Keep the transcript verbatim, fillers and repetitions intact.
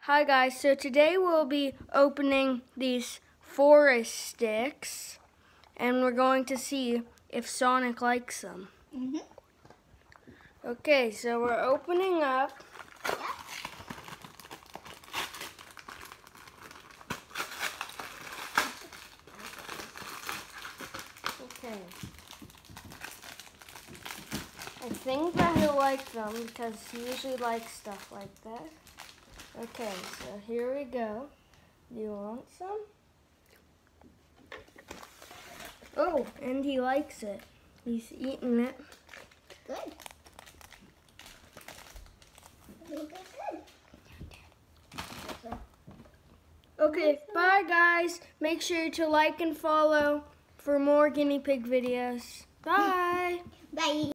Hi guys, so today we'll be opening these forest sticks and we're going to see if Sonic likes them. Mm-hmm. Okay, so we're opening up. Okay. I think that he'll like them because he usually likes stuff like that. Okay, so here we go. Do you want some? Oh, and he likes it. He's eating it. Good. Good, good. Okay, bye guys. Make sure to like and follow for more guinea pig videos. Bye. Bye.